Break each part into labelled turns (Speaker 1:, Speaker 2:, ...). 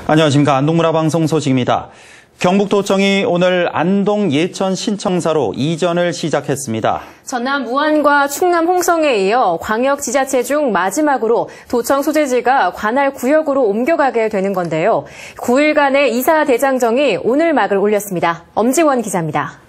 Speaker 1: 안녕하십니까. 안동문화방송 소식입니다. 경북도청이 오늘 안동 예천 신청사로 이전을 시작했습니다.
Speaker 2: 전남 무안과 충남 홍성에 이어 광역지자체 중 마지막으로 도청 소재지가 관할 구역으로 옮겨가게 되는 건데요. 9일간의 이사 대장정이 오늘 막을 올렸습니다. 엄지원 기자입니다.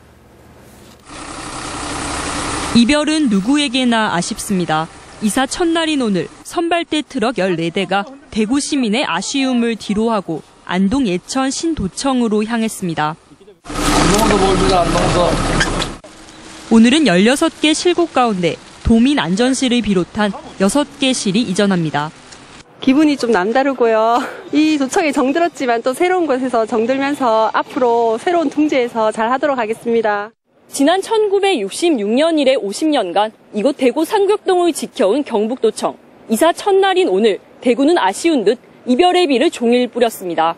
Speaker 3: 이별은 누구에게나 아쉽습니다. 이사 첫날인 오늘 선발대 트럭 14대가 대구 시민의 아쉬움을 뒤로하고 안동 예천 신도청으로 향했습니다.
Speaker 4: 안동도 보입니다. 안동도.
Speaker 3: 오늘은 16개 실국 가운데 도민 안전실을 비롯한 6개 실이 이전합니다.
Speaker 5: 기분이 좀 남다르고요. 이 도청이 정들었지만 또 새로운 곳에서 정들면서 앞으로 새로운 둥지에서 잘 하도록 하겠습니다.
Speaker 3: 지난 1966년 이래 50년간 이곳 대구 상격동을 지켜온 경북도청. 이사 첫날인 오늘 대구는 아쉬운 듯 이별의 비를 종일 뿌렸습니다.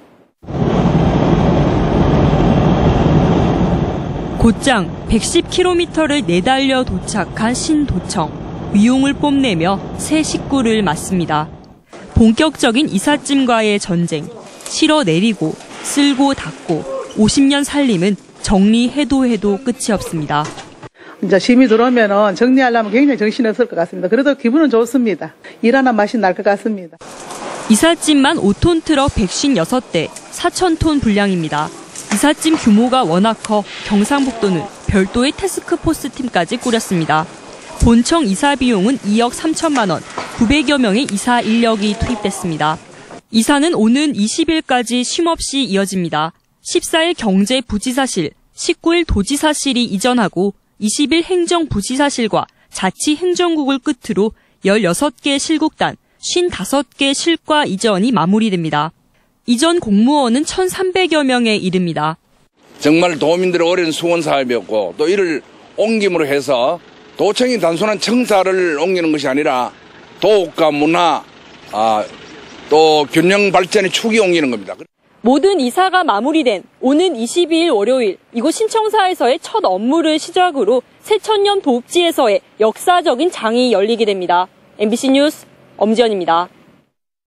Speaker 3: 곧장 110km를 내달려 도착한 신도청. 위용을 뽐내며 새 식구를 맞습니다. 본격적인 이삿짐과의 전쟁. 실어 내리고 쓸고 닦고 50년 살림은 정리해도 해도 끝이 없습니다.
Speaker 6: 이제 심이 들어오면 정리하려면 굉장히 정신없을 것 같습니다. 그래도 기분은 좋습니다. 일하는 맛이 날 것 같습니다.
Speaker 3: 이삿짐만 5톤 트럭 156대, 4,000톤 분량입니다. 이삿짐 규모가 워낙 커 경상북도는 별도의 태스크포스 팀까지 꾸렸습니다. 본청 이사 비용은 2억 3천만 원, 900여 명의 이사 인력이 투입됐습니다. 이사는 오는 20일까지 쉼없이 이어집니다. 14일 경제부지사실, 19일 도지사실이 이전하고 20일 행정부지사실과 자치행정국을 끝으로 16개 실국단, 55개 실과 이전이 마무리됩니다. 이전 공무원은 1,300여 명에 이릅니다.
Speaker 4: 정말 도민들의 오랜 수원 사업이었고 또 이를 옮김으로 해서 도청이 단순한 청사를 옮기는 것이 아니라 도읍과 문화, 또 균형 발전의 축이 옮기는 겁니다.
Speaker 3: 모든 이사가 마무리된 오는 22일 월요일 이곳 신청사에서의 첫 업무를 시작으로 새천년 도읍지에서의 역사적인 장이 열리게 됩니다. MBC 뉴스 엄지연입니다.